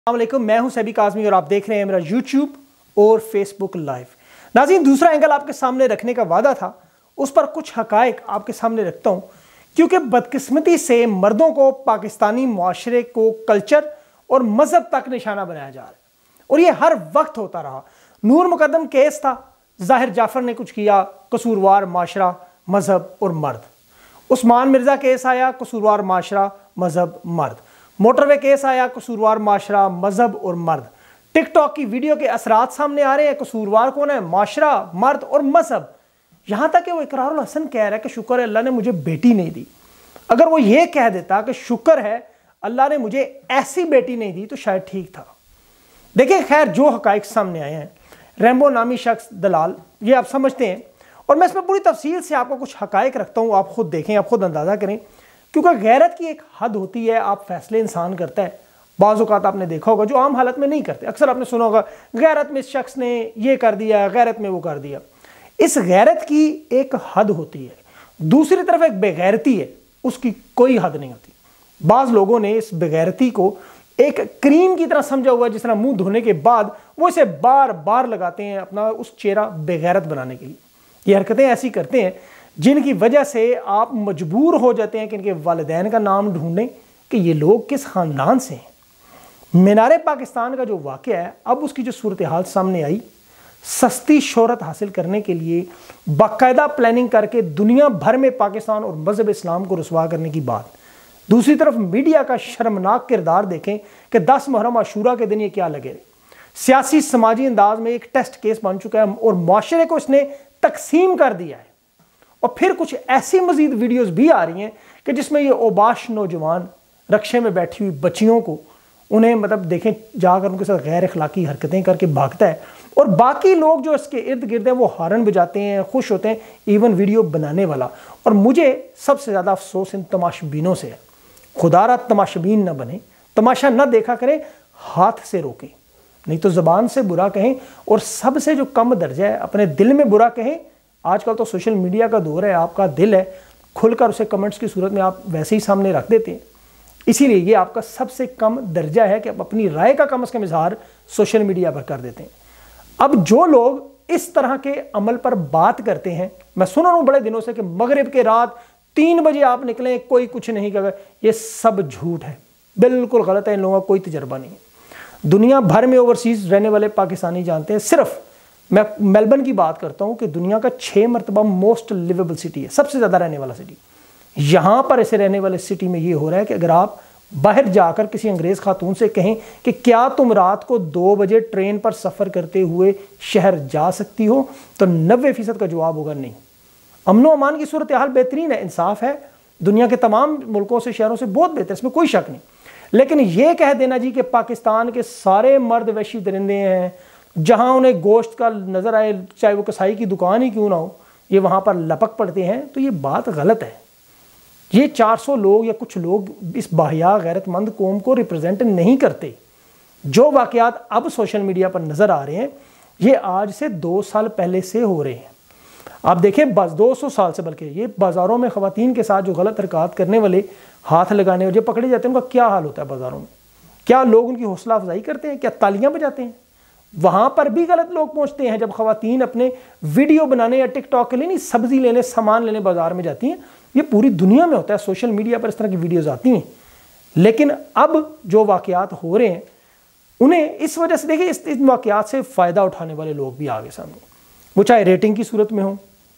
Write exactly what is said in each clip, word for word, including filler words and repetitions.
अस्सलाम वालेकुम, मैं हूं सैबी काज़मी और आप देख रहे हैं मेरा यूट्यूब और फेसबुक लाइव। नाज़रीन, दूसरा एंगल आपके सामने रखने का वादा था, उस पर कुछ हकायक आपके सामने रखता हूं, क्योंकि बदकिस्मती से मर्दों को पाकिस्तानी मुआशरे को कल्चर और मज़हब तक निशाना बनाया जा रहा है और ये हर वक्त होता रहा। नूर मुकद्दम केस था, ज़ाहिर जाफ़र ने कुछ किया, कसूरवार माशरा, मज़हब और मर्द। उस्मान मिर्ज़ा केस आया, कसूरवार माशरा, मज़हब, मर्द। मोटरवे केस आया, कसूरवार माशरा, मज़हब और मर्द। टिकटॉक की वीडियो के असरात सामने आ रहे हैं, कसूरवार कौन है? माशरा, मर्द और मज़हब। यहाँ तक कि वो इकरारुल हसन कह रहा है कि शुक्र है अल्लाह ने मुझे बेटी नहीं दी। अगर वो ये कह देता कि शुक्र है अल्लाह ने मुझे ऐसी बेटी नहीं दी तो शायद ठीक था। देखिए, खैर जो हकाइक सामने आए हैं, रैम्बो नामी शख्स दलाल, ये आप समझते हैं और मैं इसमें पूरी तफसील से आपको कुछ हकाइक रखता हूँ, आप खुद देखें, आप खुद अंदाज़ा करें, क्योंकि गैरत की एक हद होती है। आप फैसले इंसान करता है, बाज़ औक़ात आपने देखा होगा जो आम हालत में नहीं करते। अक्सर आपने सुना होगा गैरत में इस शख्स ने ये कर दिया, गैरत में वो कर दिया। इस गैरत की एक हद होती है, दूसरी तरफ एक बेगैरती है, उसकी कोई हद नहीं होती। बाज़ लोगों ने इस बेगैरती को एक क्रीम की तरह समझा हुआ है, जिस तरह मुंह धोने के बाद वो इसे बार बार लगाते हैं अपना उस चेहरा बेगैरत बनाने के लिए। ये हरकतें ऐसी करते हैं जिनकी वजह से आप मजबूर हो जाते हैं कि इनके वालिदैन का नाम ढूंढें कि ये लोग किस ख़ानदान से हैं। मीनार पाकिस्तान का जो वाक़या है, अब उसकी जो सूरत हाल सामने आई, सस्ती शोहरत हासिल करने के लिए बाकायदा प्लानिंग करके दुनिया भर में पाकिस्तान और मज़हब इस्लाम को रुसवा करने की बात। दूसरी तरफ मीडिया का शर्मनाक किरदार देखें कि दस मुहर्रम आशूरा के दिन ये क्या लगे रहे। सियासी समाजी अंदाज में एक टेस्ट केस बन चुका है और मुआशरे को इसने तकसीम कर दिया है। और फिर कुछ ऐसी मजीद वीडियोस भी आ रही हैं कि जिसमें ये ओबाश नौजवान रक्शे में बैठी हुई बच्चियों को, उन्हें मतलब देखें जाकर उनके साथ गैर अखलाकी हरकतें करके भागता है और बाकी लोग जो इसके इर्द गिर्द हैं वो हारन बजाते हैं, खुश होते हैं, इवन वीडियो बनाने वाला। और मुझे सबसे ज़्यादा अफसोस इन तमाशबीनों से है। खुदारा तमाशबीन न बने, तमाशा न देखा करें, हाथ से रोकें, नहीं तो ज़बान से बुरा कहें और सबसे जो कम दर्जा है अपने दिल में बुरा कहें। आजकल तो सोशल मीडिया का दौर है, आपका दिल है, खुलकर उसे कमेंट्स की सूरत में आप वैसे ही सामने रख देते हैं। इसीलिए ये आपका सबसे कम दर्जा है कि आप अपनी राय का कम से कम इजहार सोशल मीडिया पर कर देते हैं। अब जो लोग इस तरह के अमल पर बात करते हैं, मैं सुन रहा हूँ बड़े दिनों से कि मगरिब के रात तीन बजे आप निकलें, कोई कुछ नहीं कर, ये सब झूठ है, बिल्कुल गलत है। इन लोगों का कोई तजर्बा नहीं है। दुनिया भर में ओवरसीज रहने वाले पाकिस्तानी जानते हैं, सिर्फ मैं मेलबर्न की बात करता हूं कि दुनिया का छः मरतबा मोस्ट लिवेबल सिटी है, सबसे ज़्यादा रहने वाला सिटी। यहाँ पर ऐसे रहने वाले सिटी में ये हो रहा है कि अगर आप बाहर जाकर किसी अंग्रेज़ खातून से कहें कि क्या तुम रात को दो बजे ट्रेन पर सफ़र करते हुए शहर जा सकती हो, तो नब्बे फीसद का जवाब होगा नहीं। अमनो अमान की सूरत हाल बेहतरीन है, इंसाफ है, दुनिया के तमाम मुल्कों से, शहरों से बहुत बेहतर, इसमें कोई शक नहीं। लेकिन ये कह देना जी कि पाकिस्तान के सारे मर्द वहशी दरिंदे हैं, जहाँ उन्हें गोश्त का नज़र आए, चाहे वो कसाई की दुकान ही क्यों ना हो, ये वहाँ पर लपक पड़ते हैं, तो ये बात गलत है। ये चार सौ लोग या कुछ लोग इस बाहिया गैरतमंद कौम को रिप्रेजेंट नहीं करते। जो वाक़यात अब सोशल मीडिया पर नज़र आ रहे हैं, ये आज से दो साल पहले से हो रहे हैं। आप देखें, बस दो सौ साल से, बल्कि ये बाज़ारों में ख़वातीन के साथ जो गलत हरकत करने वाले, हाथ लगाने और जो पकड़े जाते हैं, उनका क्या हाल होता है बाज़ारों में? क्या लोग उनकी हौसला अफजाई करते हैं? क्या तालियाँ बजाते हैं? वहाँ पर भी गलत लोग पहुँचते हैं। जब ख़वातीन अपने वीडियो बनाने या टिकटॉक के लिए नहीं, सब्ज़ी लेने, सामान लेने बाज़ार में जाती हैं, ये पूरी दुनिया में होता है, सोशल मीडिया पर इस तरह की वीडियोज़ आती हैं। लेकिन अब जो वाक़यात हो रहे हैं, उन्हें इस वजह से, देखिए, इस इन वाक़यात से फ़ायदा उठाने वाले लोग भी आगे सामने, वो चाहे रेटिंग की सूरत में हो,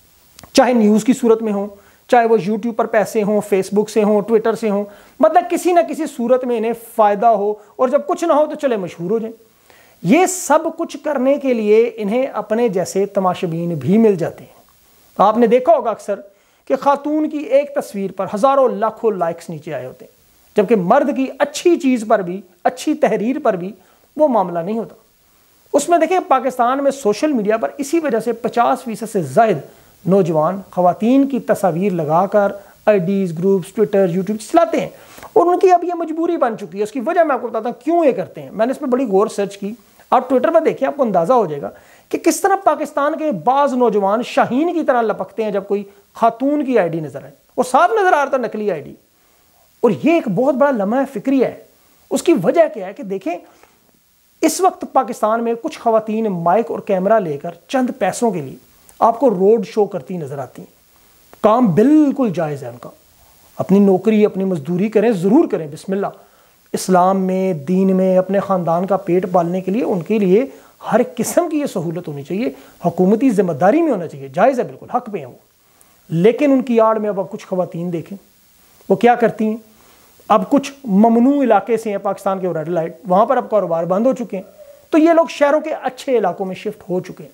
चाहे न्यूज़ की सूरत में हो, चाहे वो यूट्यूब पर पैसे हों, फेसबुक से हों, ट्विटर से हों, मतलब किसी ना किसी सूरत में इन्हें फ़ायदा हो, और जब कुछ ना हो तो चले मशहूर हो जाए। ये सब कुछ करने के लिए इन्हें अपने जैसे तमाशबीन भी मिल जाते हैं। आपने देखा होगा अक्सर कि खातून की एक तस्वीर पर हज़ारों लाखों लाइक्स नीचे आए होते हैं, जबकि मर्द की अच्छी चीज़ पर भी, अच्छी तहरीर पर भी वो मामला नहीं होता। उसमें देखें, पाकिस्तान में सोशल मीडिया पर इसी वजह से पचास फीसद से ज़ायद नौजवान ख़वातीन की तस्वीर लगाकर आईडीज़, ग्रुप्स, ट्विटर, यूट्यूब चलाते हैं और उनकी अब ये मजबूरी बन चुकी है। उसकी वजह मैं आपको बताता हूँ क्यों ये करते हैं। मैंने इस पर बड़ी गौर सर्च की, आप ट्विटर पर देखिए, आपको अंदाज़ा हो जाएगा कि किस तरह पाकिस्तान के बाज़ नौजवान शाहीन की तरह लपकते हैं जब कोई खातून की आईडी नज़र आए, और साफ नज़र आ रहा था नकली आईडी। और ये एक बहुत बड़ा लम्हा फ़िक्री है। उसकी वजह क्या है कि देखें, اس وقت پاکستان میں کچھ خواتین مائک اور کیمرہ لے کر چند پیسوں کے لیے آپ کو روڈ شو کرتی نظر آتی ہیں۔ کام بالکل جائز ہے ان کا، اپنی نوکری اپنی مزدوری کریں، ضرور کریں، بسم اللہ۔ اسلام میں، دین میں اپنے خاندان کا پیٹ پالنے کے لیے ان کے لیے ہر قسم کی یہ سہولت ہونی چاہیے، حکومتی ذمہ داری میں ہونا چاہیے، جائز ہے، بالکل حق پہ ہیں وہ۔ لیکن ان کی آڑ میں اب کچھ خواتین دیکھیں وہ کیا کرتی ہیں۔ اب کچھ ممنوع علاقے سے ہیں پاکستان کے ریڈ لائٹ، وہاں پر اب کاروبار بند ہو چکے ہیں، تو یہ لوگ شہروں کے اچھے علاقوں میں شفٹ ہو چکے ہیں۔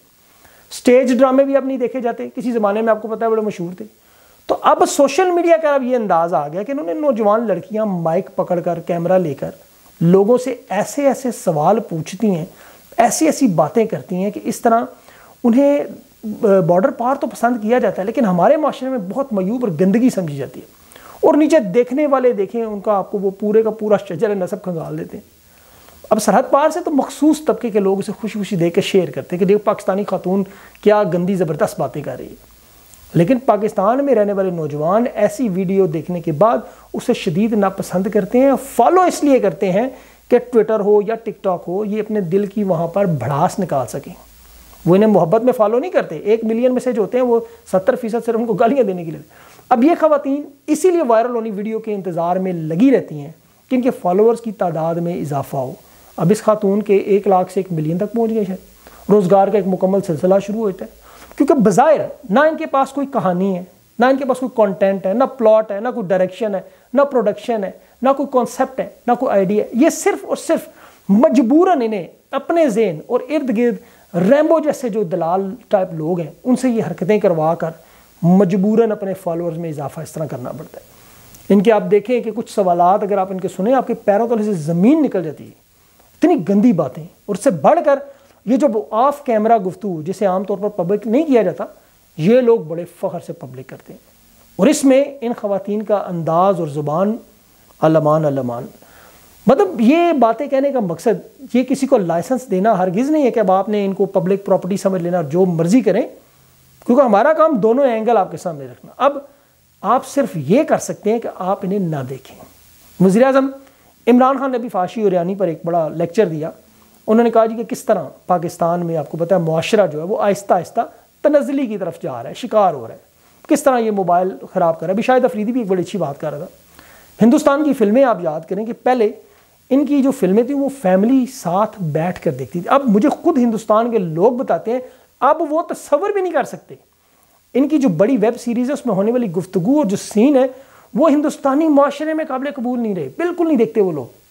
سٹیج ڈرامے بھی اب نہیں دیکھے جاتے، کسی زمانے میں آپ کو پتہ ہے بڑے مشہور تھے۔ تو اب سوشل میڈیا کا اب یہ انداز آ گیا کہ انہوں نے نوجوان لڑکیاں مائک پکڑ کر کیمرہ لے کر لوگوں سے ایسے ایسے سوال پوچھتی ہیں، ایسی ایسی باتیں کرتی ہیں کہ اس طرح انہیں بارڈر پار تو پسند کیا جاتا ہے لیکن ہمارے معاشرے میں بہت معیوب اور گندگی سمجھی جاتی ہے، اور نیچے دیکھنے والے دیکھیں ان کا آپ کو وہ پورے کا پورا شجر نسب کھنگال دیتے ہیں۔ اب سرحد پار سے تو مخصوص طبقے کے لوگ اسے خوشی خوشی دیکھ کے شیئر کرتے ہیں کہ دیکھو پاکستانی خاتون کیا گندی زبردست باتیں کر رہی ہے، لیکن پاکستان میں رہنے والے نوجوان ایسی ویڈیو دیکھنے کے بعد اسے شدید ناپسند کرتے ہیں، فالو اس لیے کرتے ہیں کہ ٹویٹر ہو یا ٹک ٹاک ہو یہ اپنے دل کی وہاں پر بھڑاس نکال سکیں۔ وہ انہیں محبت میں فالو نہیں کرتے، ایک ملین میسج ہوتے ہیں، وہ ستر فیصد صرف ان کو گالیاں دینے کے لیے۔ اب یہ خواتین اسی لیے وائرل ہونی ویڈیو کے انتظار میں لگی رہتی ہیں کہ ان کے فالوورز کی تعداد میں اضافہ ہو۔ اب اس خاتون کے ایک لاکھ سے ایک ملین تک پہنچ گئے ہیں، روزگار کا ایک مکمل سلسلہ شروع ہوتا ہے، کیونکہ بظاہر نہ ان کے پاس کوئی کہانی ہے، نہ ان کے پاس کوئی کانٹینٹ ہے، نہ پلاٹ ہے، نہ کوئی ڈائریکشن ہے، نہ پروڈکشن ہے، نہ کوئی کانسیپٹ ہے، نہ کوئی آئیڈیا ہے۔ یہ صرف اور صرف مجبوراً انہیں اپنے ذہن اور ارد گرد ریمبو جیسے جو دلال ٹائپ لوگ ہیں ان سے یہ حرکتیں کروا کر مجبوراً اپنے فالوورز میں اضافہ اس طرح کرنا پڑتا ہے۔ ان کے آپ دیکھیں کہ کچھ سوالات اگر آپ ان کے سنیں آپ کے پیروں تلے سے زمین نکل جاتی ہے، اتنی گندی باتیں، اور اس سے بڑھ کر یہ جو آف کیمرہ گفتگو جسے عام طور پر پبلک نہیں کیا جاتا، یہ لوگ بڑے فخر سے پبلک کرتے ہیں، اور اس میں ان خواتین کا انداز اور زبان علمان علمان۔ مطلب یہ باتیں کہنے کا مقصد یہ کسی کو لائسنس دینا ہرگز نہیں ہے کہ اب آپ نے ان کو پبلک پراپرٹی سمجھ لینا اور جو مرضی کریں، کیونکہ ہمارا کام دونوں اینگل آپ کے سامنے رکھنا۔ اب آپ صرف یہ کر سکتے ہیں کہ آپ انہیں نہ دیکھیں۔ وزیر اعظم عمران خان نے بھی فحاشی اور یعنی پر ایک بڑا لیکچر دیا، انہوں نے کہا جی کہ کس طرح پاکستان میں آپ کو پتہ ہے معاشرہ جو ہے وہ آہستہ آہستہ تنزلی کی طرف جا رہا ہے، شکار ہو رہا ہے، کس طرح یہ موبائل خراب کر رہا ہے۔ ابھی شاہد افریدی بھی ایک بڑی اچھی بات کر رہا تھا، ہندوستان کی فلمیں آپ یاد کریں کہ پہلے ان کی جو فلمیں تھیں وہ فیملی ساتھ بیٹھ کر دیکھتی تھی، اب مجھے خود ہندوستان کے لوگ بتاتے ہیں اب وہ تصور بھی نہیں کر سکتے، ان کی جو بڑی ویب سیریز ہے اس میں ہونے والی گفتگو اور جو سین ہے وہ ہندوستانی معاشرے میں قابل قبول نہیں رہے، بالکل نہیں دیکھتے وہ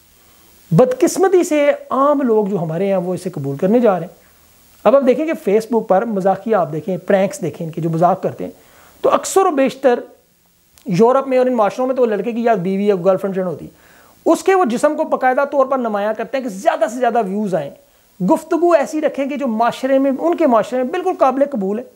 لوگ۔ بدقسمتی سے عام لوگ جو ہمارے ہیں وہ اسے قبول کرنے جا رہے ہیں۔ اب آپ دیکھیں کہ فیس بک پر مذاقیہ آپ دیکھیں، پرینکس دیکھیں، ان کے جو مذاق کرتے ہیں، تو اکثر و بیشتر یورپ میں اور ان معاشروں میں تو وہ لڑکے کی یا بیوی یا گرل فرینڈ ہوتی ہے، اس کے وہ جسم کو باقاعدہ طور پر نمایاں کرتے ہیں کہ زیادہ سے زیادہ ویوز آئیں، گفتگو ایسی رکھیں کہ جو معاشرے میں ان کے معاشرے میں بالکل قابل قبول ہے،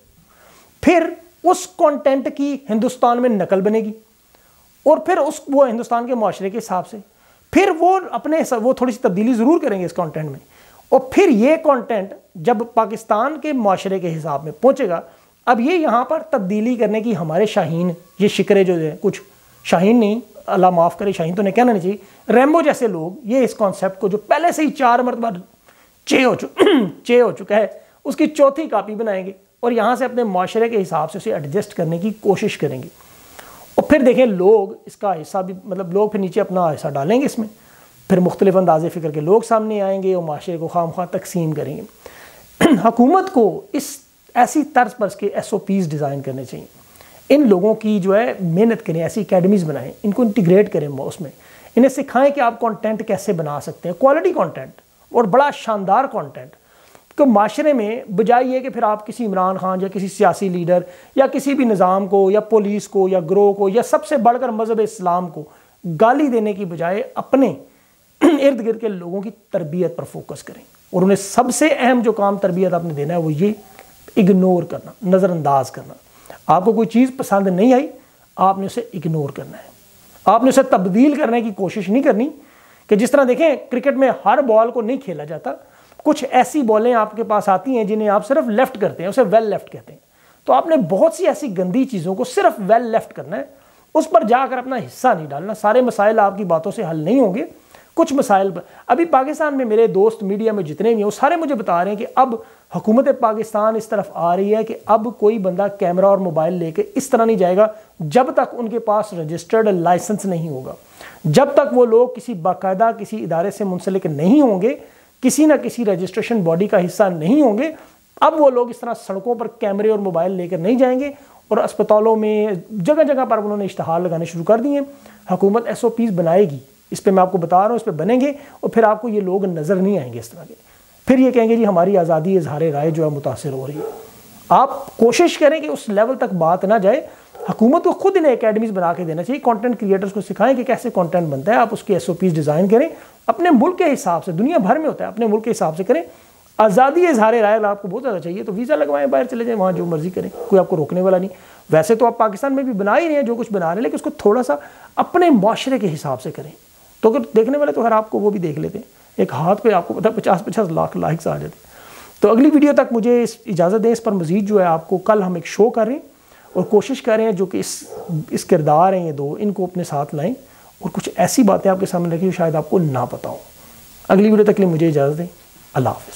پھر اس کانٹینٹ کی ہندوستان میں نقل بنے گی، اور پھر اس وہ ہندوستان کے معاشرے کے حساب سے پھر وہ اپنے وہ تھوڑی سی تبدیلی ضرور کریں گے اس کانٹینٹ میں، اور پھر یہ کانٹینٹ جب پاکستان کے معاشرے کے حساب میں پہنچے گا، اب یہ یہاں پر تبدیلی کرنے کی ہمارے شاہین، یہ شکرے جو ہیں، کچھ شاہین نہیں، اللہ معاف کرے شاہین تو انہیں کہنا نہیں چاہیے، ریمبو جیسے لوگ یہ اس کانسیپٹ کو جو پہلے سے ہی چار مرتبہ چے ہو چکا چے ہو چکا ہے اس کی چوتھی کاپی بنائیں گے اور یہاں سے اپنے معاشرے کے حساب سے اسے ایڈجسٹ کرنے کی کوشش کریں گے، اور پھر دیکھیں لوگ اس کا حصہ بھی مطلب لوگ پھر نیچے اپنا حصہ ڈالیں گے اس میں، پھر مختلف انداز فکر کے لوگ سامنے آئیں گے اور معاشرے کو خواہ مخواہ تقسیم کریں گے۔ حکومت کو اس ایسی طرز پر اس کے ایس او پیز ڈیزائن کرنے چاہیے، ان لوگوں کی جو ہے محنت کریں، ایسی اکیڈمیز بنائیں، ان کو انٹیگریٹ کریں اس میں، انہیں سکھائیں کہ آپ کانٹینٹ کیسے بنا سکتے ہیں، کوالٹی کانٹینٹ اور بڑا شاندار کانٹینٹ، کہ معاشرے میں بجائے یہ کہ پھر آپ کسی عمران خان یا کسی سیاسی لیڈر یا کسی بھی نظام کو یا پولیس کو یا گروہ کو یا سب سے بڑھ کر مذہب اسلام کو گالی دینے کی بجائے اپنے ارد گرد کے لوگوں کی تربیت پر فوکس کریں، اور انہیں سب سے اہم جو کام تربیت آپ نے دینا ہے وہ یہ اگنور کرنا، نظر انداز کرنا۔ آپ کو کوئی چیز پسند نہیں آئی آپ نے اسے اگنور کرنا ہے، آپ نے اسے تبدیل کرنے کی کوشش نہیں کرنی، کہ جس طرح دیکھیں کرکٹ میں ہر بال کو نہیں کھیلا جاتا، کچھ ایسی بالیں آپ کے پاس آتی ہیں جنہیں آپ صرف لیفٹ کرتے ہیں، اسے ویل لیفٹ کہتے ہیں، تو آپ نے بہت سی ایسی گندی چیزوں کو صرف ویل لیفٹ کرنا ہے، اس پر جا کر اپنا حصہ نہیں ڈالنا، سارے مسائل آپ کی باتوں سے حل نہیں ہوں گے، کچھ مسائل ابھی پاکستان میں میرے دوست میڈیا میں جتنے بھی ہیں وہ سارے مجھے بتا رہے ہیں کہ اب حکومت پاکستان اس طرف آ رہی ہے کہ اب کوئی بندہ کیمرہ اور موبائل لے کے اس طرح نہیں جائے گا جب تک ان کے پاس رجسٹرڈ لائسنس نہیں ہوگا، جب تک وہ لوگ کسی باقاعدہ کسی ادارے سے منسلک نہیں ہوں گے، کسی نہ کسی رجسٹریشن باڈی کا حصہ نہیں ہوں گے، اب وہ لوگ اس طرح سڑکوں پر کیمرے اور موبائل لے کر نہیں جائیں گے۔ اور اسپتالوں میں جگہ جگہ پر انہوں نے اشتہار لگانے شروع کر دیے۔ حکومت ایس او پیز بنائے گی، اس پہ میں آپ کو بتا رہا ہوں، اس پہ بنیں گے اور پھر آپ کو یہ لوگ نظر نہیں آئیں گے اس طرح کے، پھر یہ کہیں گے جی ہماری آزادی اظہار رائے جو ہے متاثر ہو رہی ہے۔ آپ کوشش کریں کہ اس لیول تک بات نہ جائے، حکومت کو خود انہیں اکیڈمیز بنا کے دینا چاہیے، کانٹینٹ کریٹرز کو سکھائیں کہ کیسے کانٹینٹ بنتا ہے، آپ اس کے ایس او پیز ڈیزائن کریں اپنے ملک کے حساب سے، دنیا بھر میں ہوتا ہے، اپنے ملک کے حساب سے کریں۔ آزادی اظہار رائے آپ کو بہت زیادہ چاہیے تو ویزا لگوائیں، باہر چلے جائیں، وہاں جو مرضی کریں، کوئی آپ کو روکنے والا نہیں۔ ویسے تو آپ پاکستان میں بھی بنا ہی رہے ہیں جو کچھ بنا رہے ہیں، لیکن اس کو تھوڑا سا اپنے معاشرے کے حساب سے کریں، تو اگر دیکھنے والے تو ہر آپ کو وہ بھی دیکھ لیتے ہیں، ایک ہاتھ پہ آپ کو پتہ پچاس پچاس لاکھ لائکس آ جاتے ہیں۔ تو اگلی ویڈیو تک مجھے اجازت دیں، اس پر مزید جو ہے آپ کو کل ہم ایک شو کر رہے ہیں اور کوشش کر رہے ہیں جو کہ اس اس کردار ہیں یہ دو، ان کو اپنے ساتھ لائیں اور کچھ ایسی باتیں آپ کے سامنے رکھیں جو شاید آپ کو نہ پتہ ہو۔ اگلی ویڈیو تک کے لیے مجھے اجازت دیں، اللہ حافظ۔